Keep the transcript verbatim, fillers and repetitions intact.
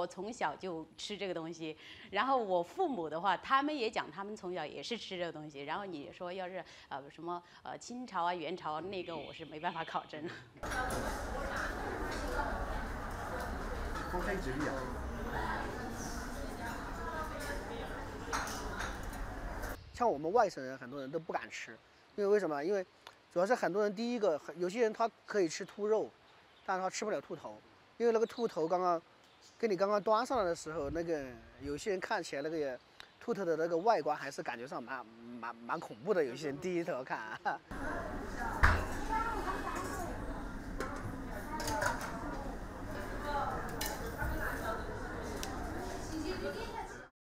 我从小就吃这个东西，然后我父母的话，他们也讲他们从小也是吃这个东西。然后你说要是呃什么呃清朝啊、元朝啊那个，我是没办法考证。 风飞直立啊！像我们外省人，很多人都不敢吃，因为为什么？因为主要是很多人第一个，有些人他可以吃兔肉，但是他吃不了兔头，因为那个兔头刚刚给你刚刚端上来的时候，那个有些人看起来那个兔头的那个外观还是感觉上蛮蛮蛮恐怖的，有些人第一头看啊。